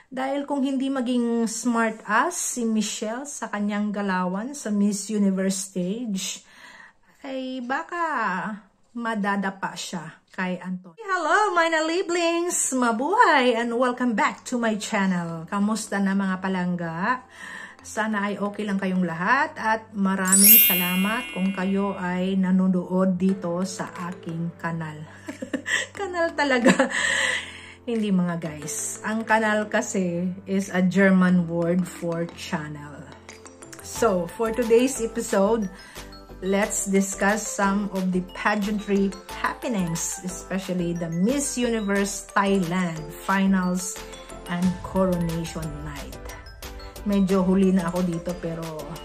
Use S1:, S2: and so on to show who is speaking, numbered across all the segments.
S1: Dahil kung hindi maging smart as si Michelle sa kanyang galawan sa Miss Universe stage, ay baka madadapa siya kay Anton. Hello mga liblings! Mabuhay and welcome back to my channel. Kamusta na mga palangga? Sana ay okay lang kayong lahat at maraming salamat kung kayo ay nanonood dito sa aking kanal. Kanal talaga. Hindi mga guys. Ang kanal kasi is a German word for channel. So, for today's episode, let's discuss some of the pageantry happenings, especially the Miss Universe Thailand Finals and Coronation Night. Medyo huli na ako dito pero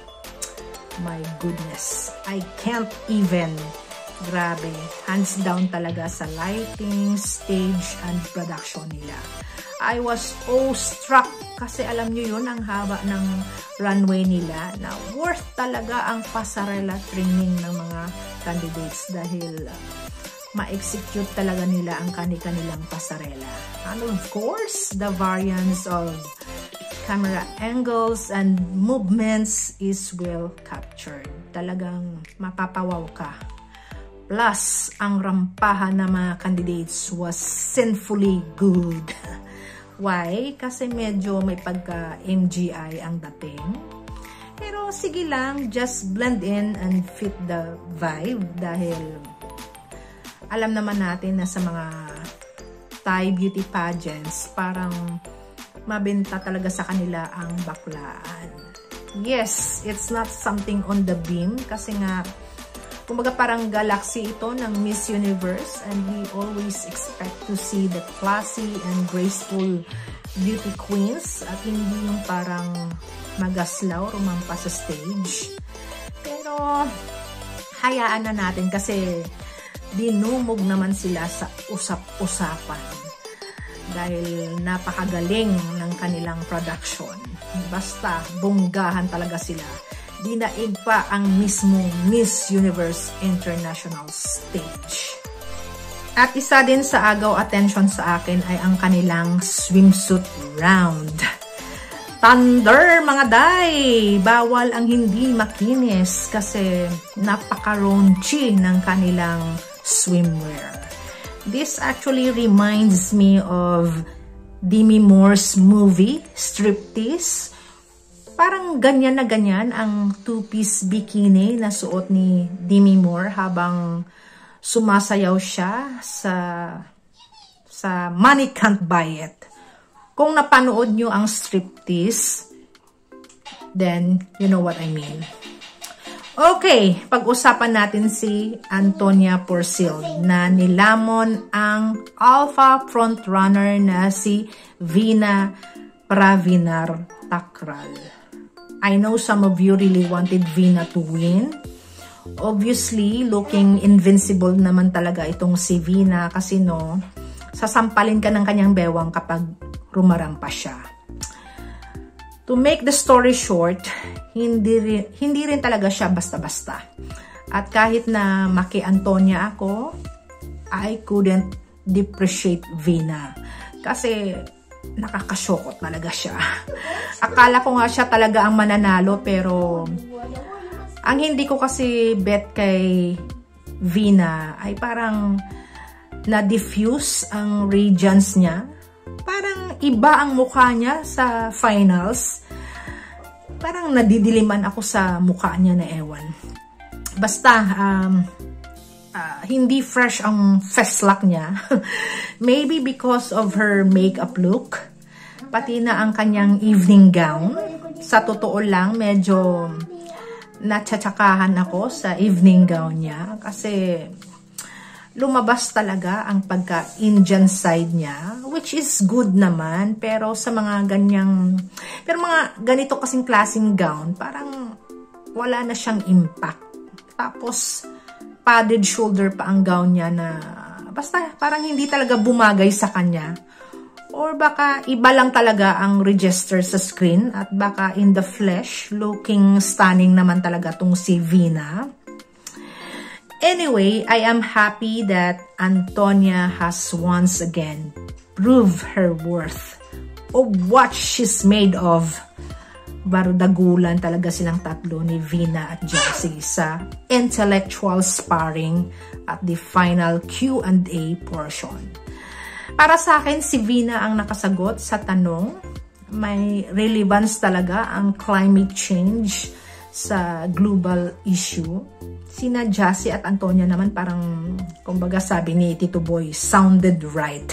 S1: my goodness, I can't even. Grabe, hands down talaga sa lighting, stage, and production nila. I was awestruck kasi alam nyo yun, ang haba ng runway nila na worth talaga ang pasarela training ng mga candidates dahil ma-execute talaga nila ang kanilang pasarela. And of course, the variance of camera angles and movements is well captured. Talagang mapapawaw ka. Plus, ang rampahan ng mga candidates was sinfully good. Why? Kasi medyo may pagka-MGI ang dating. Pero sige lang, just blend in and fit the vibe dahil alam naman natin na sa mga Thai beauty pageants, parang mabenta talaga sa kanila ang baklaan. Yes, it's not something on the beam kasi nga, kumbaga parang galaxy ito ng Miss Universe and we always expect to see the classy and graceful beauty queens at hindi yung parang magaslaw, rumampa sa stage. Pero hayaan na natin kasi dinumog naman sila sa usap-usapan. Dahil napakagaling ng kanilang production. Basta, bonggahan talaga sila. Dinaig pa ang mismong Miss Universe International Stage. At isa din sa agaw attention sa akin ay ang kanilang swimsuit round. Thunder mga day! Bawal ang hindi makinis kasi napaka-raunchy ng kanilang swimwear. This actually reminds me of Demi Moore's movie, Striptease. Parang ganyan na ganyan ang two-piece bikini na suot ni Demi Moore habang sumasayaw siya sa Money Can't Buy It. Kung napanood nyo ang Striptease, then you know what I mean. Okay, pag-usapan natin si Antonia Porcil na nilamon ang alpha frontrunner na si Veena Pravinar Thakral. I know some of you really wanted Veena to win. Obviously, looking invincible naman talaga itong si Veena kasi no, sasampalin ka ng kanyang bewang kapag rumarampa siya. To make the story short, hindi rin talaga siya basta-basta. At kahit na maki-Antonia ako, I couldn't depreciate Veena. Kasi nakakasyokot talaga siya. Akala ko nga siya talaga ang mananalo pero ang hindi ko kasi bet kay Veena ay parang na-diffuse ang radiance niya. Parang iba ang mukha niya sa finals. Parang nadidiliman ako sa mukha niya na ewan. Basta, hindi fresh ang feslak niya. Maybe because of her makeup look. Pati na ang kanyang evening gown. Sa totoo lang, medyo natsatsakahan ako sa evening gown niya. Kasi lumabas talaga ang pagka-Indian side niya, which is good naman, pero sa mga mga ganito kasing klaseng gown, parang wala na siyang impact. Tapos, padded shoulder pa ang gown niya na, basta parang hindi talaga bumagay sa kanya. Or baka iba lang talaga ang register sa screen at baka in the flesh, looking stunning naman talaga tong si Veena. Anyway, I am happy that Antonia has once again proved her worth of what she's made of. Bardagulan talaga silang tatlo ni Veena at Jassy sa intellectual sparring at the final Q&A portion. Para sa akin, si Veena ang nakasagot sa tanong. May relevance talaga ang climate change sa global issue. Sina Jassy at Antonia naman parang, kumbaga sabi ni Tito Boy, sounded right.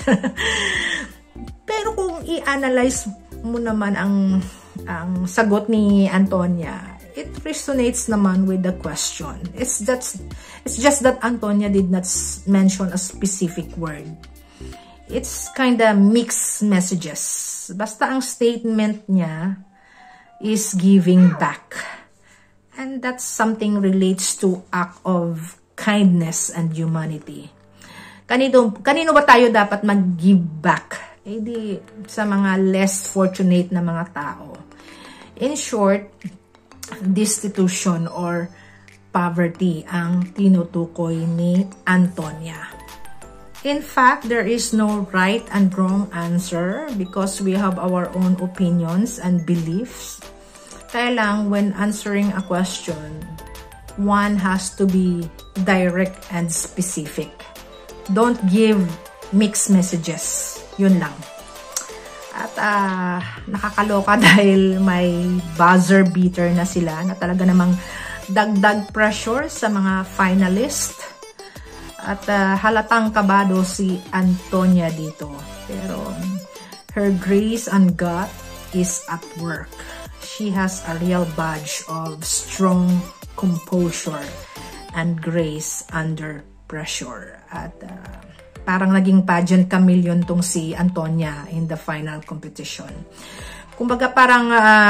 S1: Pero kung i-analyze mo naman ang sagot ni Antonia, it resonates naman with the question. It's just that Antonia did not mention a specific word. It's kinda mixed messages. Basta ang statement niya is giving back. And that's something relates to act of kindness and humanity. Kanino ba tayo dapat mag-give back? Eh di sa mga less fortunate na mga tao. In short, destitution or poverty ang tinutukoy ni Antonia. In fact, there is no right and wrong answer because we have our own opinions and beliefs. Kaya lang, when answering a question, one has to be direct and specific. Don't give mixed messages. Yun lang. At nakakaloka dahil may buzzer beater na sila na talaga namang dagdag pressure sa mga finalist. At halatang kabado si Antonia dito. Pero her grace and gut is at work. She has a real badge of strong composure and grace under pressure. At parang naging pageant chameleon tong si Antonia in the final competition. Kumbaga parang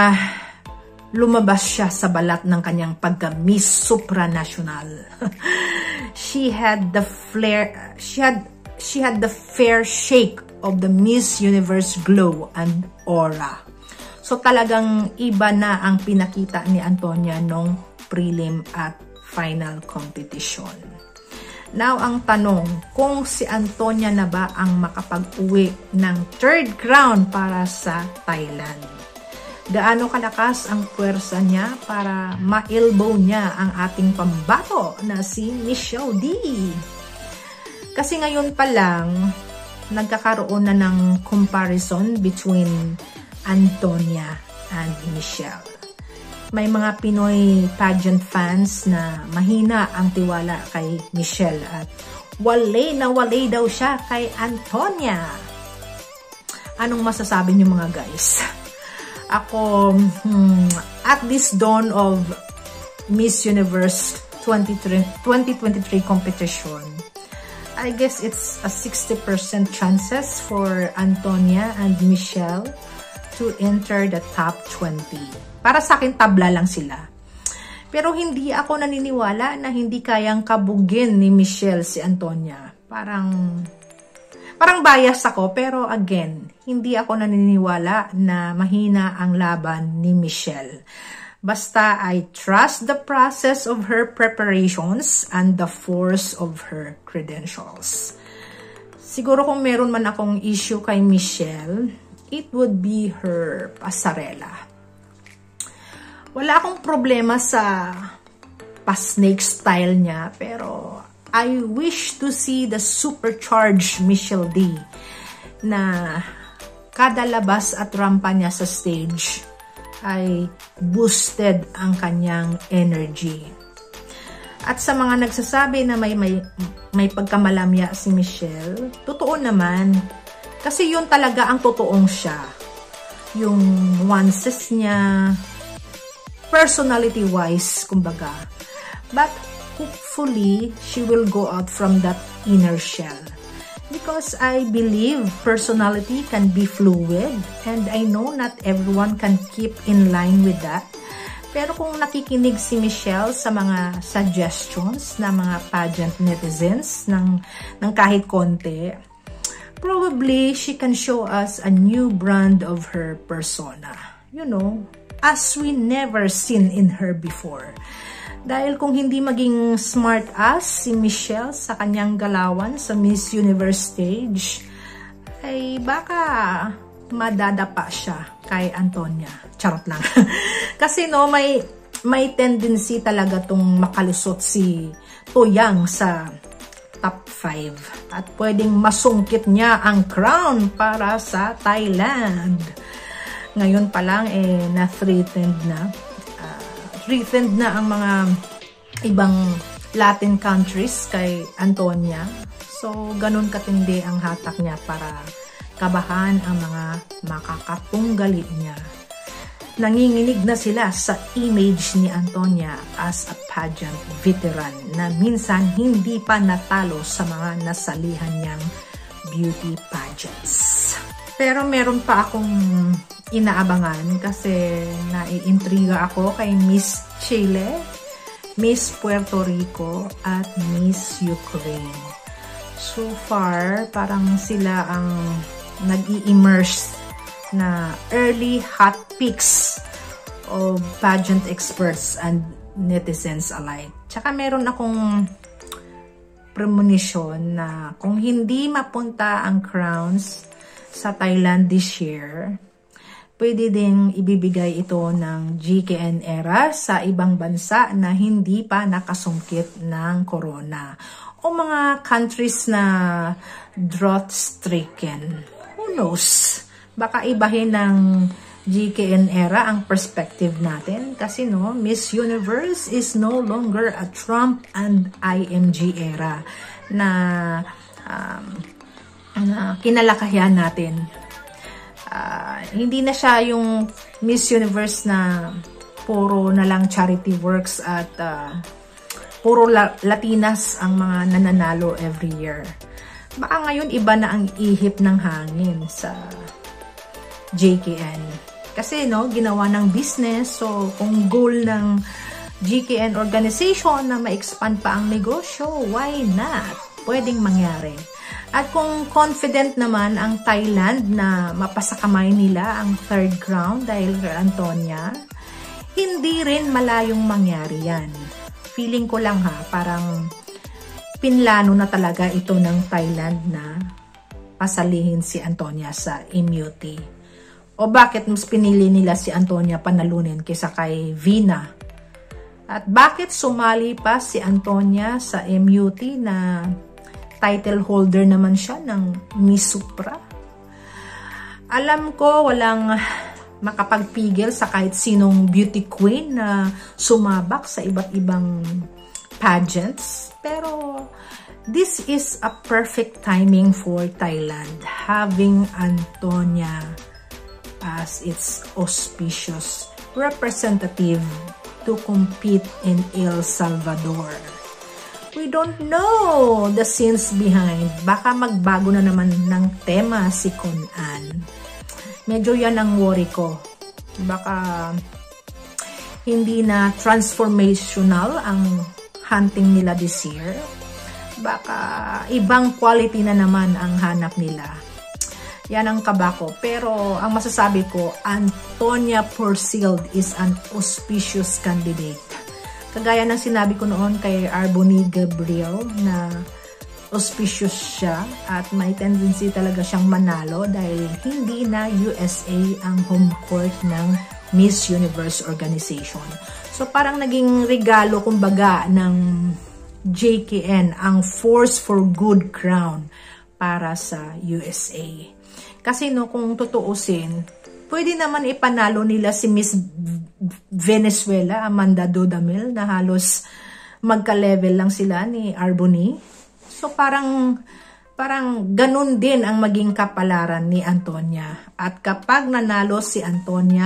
S1: lumabas siya sa balat ng kanyang pagka-Miss Supranational. She had the flair, she had the fair shake of the Miss Universe glow and aura. So talagang iba na ang pinakita ni Antonia nung prelim at final competition. Now ang tanong, kung si Antonia na ba ang makapag-uwi ng third crown para sa Thailand? Gaano kalakas ang puwersa niya para ma-elbow niya ang ating pambato na si Michelle D? Kasi ngayon pa lang, nagkakaroon na ng comparison between Antonia and Michelle. May mga Pinoy pageant fans na mahina ang tiwala kay Michelle at wale na wale daw siya kay Antonia. Anong masasabi niyo mga guys? Ako, at this dawn of Miss Universe 2023 competition, I guess it's a 60% chances for Antonia and Michelle to enter the top 20. Para sa akin, tabla lang sila. Pero hindi ako naniniwala na hindi kayang kabugin ni Michelle si Antonia. Parang bias ako, pero again, hindi ako naniniwala na mahina ang laban ni Michelle. Basta I trust the process of her preparations and the force of her credentials. Siguro kung meron man akong issue kay Michelle, it would be her pasarela. Wala akong problema sa pa-snake style niya, pero I wish to see the supercharged Michelle D na kada labas at rampa niya sa stage ay boosted ang kanyang energy. At sa mga nagsasabi na may pagkamalamya si Michelle, totoo naman. Kasi yun talaga ang totoong siya. Yung nuances niya, personality-wise, kumbaga. But hopefully, she will go out from that inner shell. Because I believe personality can be fluid and I know not everyone can keep in line with that. Pero kung nakikinig si Michelle sa mga suggestions na mga pageant netizens ng kahit konti, probably she can show us a new brand of her persona. You know, as we never seen in her before. Dahil kung hindi maging smart ass si Michelle sa kanyang galawan sa Miss Universe stage, ay baka madadapa siya kay Antonia. Charot lang. Kasi no, may tendency talaga tong makalusot si Toyang sa top 5. At pwedeng masungkit niya ang crown para sa Thailand. Ngayon pa lang, na-threatened na. Threatened na ang mga ibang Latin countries kay Antonia. So, ganun katindi ang hatak niya para kabahan ang mga makakatunggali niya. Nanginginig na sila sa image ni Antonia as a pageant veteran na minsan hindi pa natalo sa mga nasalihan niyang beauty pageants. Pero meron pa akong inaabangan kasi naiintriga ako kay Miss Chile, Miss Puerto Rico at Miss Ukraine. So far, parang sila ang nag-i-immerse na early hot picks of pageant experts and netizens alike. Tsaka meron akong premonition na kung hindi mapunta ang crowns sa Thailand this year, pwede ding ibibigay ito ng GKN era sa ibang bansa na hindi pa nakasungkit ng corona o mga countries na drought-stricken. Who knows? Baka ibahin ng GKN era ang perspective natin kasi no, Miss Universe is no longer a Trump and IMG era na kinalakayan natin. Hindi na siya yung Miss Universe na puro na lang charity works at puro Latinas ang mga nananalo every year. Baka ngayon iba na ang ihip ng hangin sa JKN. Kasi no, ginawa ng business. So, kung goal ng GKN organization na ma-expand pa ang negosyo, why not? Pwedeng mangyari. At kung confident naman ang Thailand na mapasakamay nila ang third crown dahil kay Antonia, hindi rin malayong mangyari yan. Feeling ko lang parang pinlano na talaga ito ng Thailand na pasalihin si Antonia sa immunity. O bakit mas pinili nila si Antonia panalunin kaysa kay Vina? At bakit sumali pa si Antonia sa MUT na title holder naman siya ng Miss Supra? Alam ko walang makapagpigil sa kahit sinong beauty queen na sumabak sa iba't ibang pageants. Pero this is a perfect timing for Thailand, having Antonia as its auspicious representative to compete in El Salvador. We don't know the scenes behind. Baka magbago na naman ng tema si Kun-an. Medyo yan ang worry ko. Baka hindi na transformational ang hunting nila this year. Baka ibang quality na naman ang hanap nila. Yan ang kaba ko. Pero ang masasabi ko, Antonia Porciled is an auspicious candidate. Kagaya ng sinabi ko noon kay Arboni Gabriel na auspicious siya at may tendency talaga siyang manalo dahil hindi na USA ang home court ng Miss Universe organization. So parang naging regalo kumbaga ng JKN ang Force for Good crown para sa USA. Kasi no, kung tutuusin, pwede naman ipanalo nila si Miss Venezuela, Amanda Dudamel, na halos magka-level lang sila ni Arboni. So parang ganun din ang maging kapalaran ni Antonia. At kapag nanalo si Antonia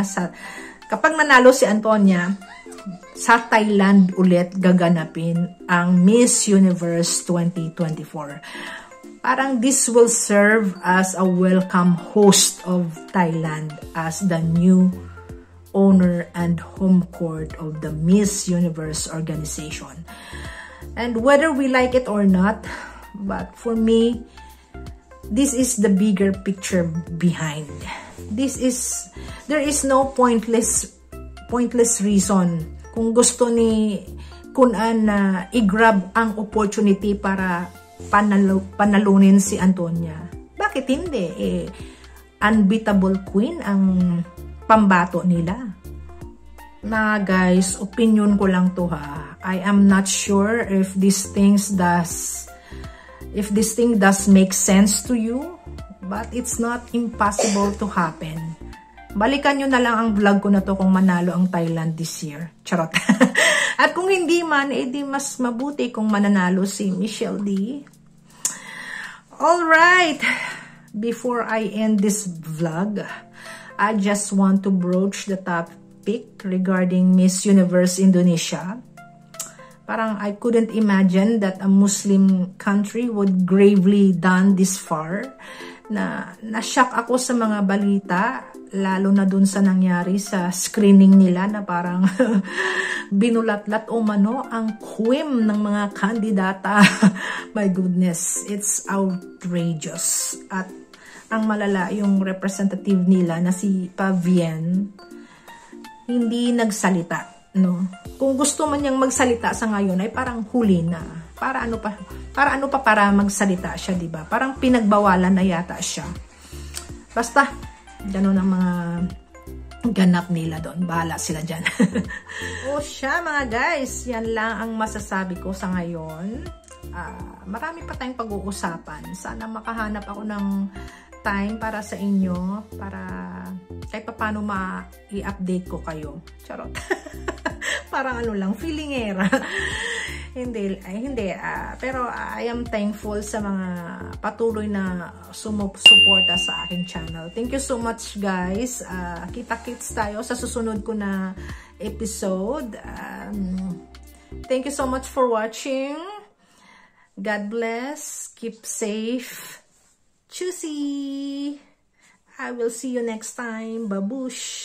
S1: sa Thailand ulit gaganapin ang Miss Universe 2024. Parang this will serve as a welcome host of Thailand as the new owner and home court of the Miss Universe organization. And whether we like it or not, but for me, this is the bigger picture behind. There is no pointless reason kung gusto ni Kun-an na i-grab ang opportunity para panalunin si Antonia. Bakit hindi? unbeatable queen ang pambato nila. Na guys, opinion ko lang to ha. I am not sure if this thing does make sense to you, but it's not impossible to happen. Balikan nyo na lang ang vlog ko na to kung manalo ang Thailand this year. Charot. At kung hindi man, edi mas mabuti kung mananalo si Michelle D. Alright, before I end this vlog, I just want to broach the topic regarding Miss Universe Indonesia. Parang I couldn't imagine that a Muslim country would gravely done this far. Na-shock ako sa mga balita, lalo na dun sa nangyari sa screening nila na parang binulatlat umano ang queen ng mga kandidata. My goodness, it's outrageous. At ang malala, yung representative nila na si Pavien, hindi nagsalita, no? Kung gusto man niyang magsalita sa ngayon ay parang huli na. Para ano pa para magsalita siya, 'di ba? Parang pinagbawalan na yata siya. Basta ganoon ang mga ganap nila doon. Bahala sila diyan. O siya mga guys, yan lang ang masasabi ko sa ngayon. Marami pa tayong pag-uusapan. Sana makahanap ako ng time para sa inyo, para kahit paano ma-i-update ko kayo. Charot. Parang ano lang, feelingera. hindi. Pero I am thankful sa mga patuloy na sumusuporta sa aking channel. Thank you so much guys. Kita-kits tayo sa susunod ko na episode. Thank you so much for watching. God bless. Keep safe. Choosy! I will see you next time. Babush!